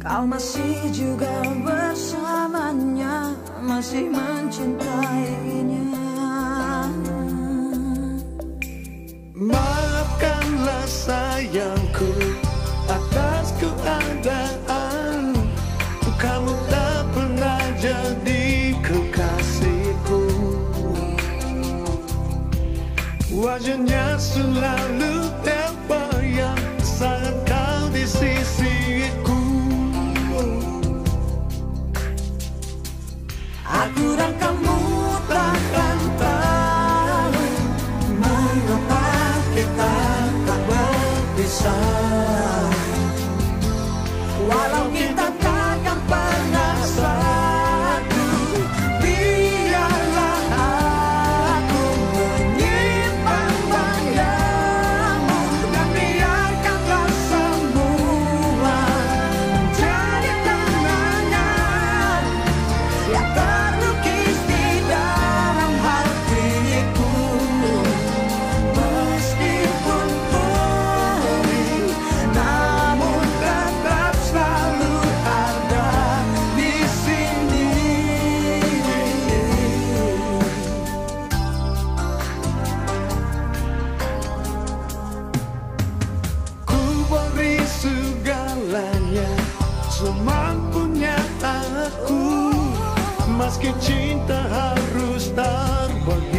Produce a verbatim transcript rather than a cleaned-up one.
Kau masih juga bersamanya, masih mencintainya. Maafkanlah sayangku atas keadaan kamu tak pernah jadi kekasihku. Wajahnya selalu terbayang saat kau di sisiku. Aku dan kamu takkan tahu mengapa kita tak berpisah. Walau kita takkan pernah satu, biarlah aku menyimpan bayangmu dan biarkanlah semua menjadi kenangan yang terlukis di dalam hatiku. Meskipun perih, namun tetap selalu ada di sini. Ku beri segalanya semampunya aku, meski cinta harus terbagi.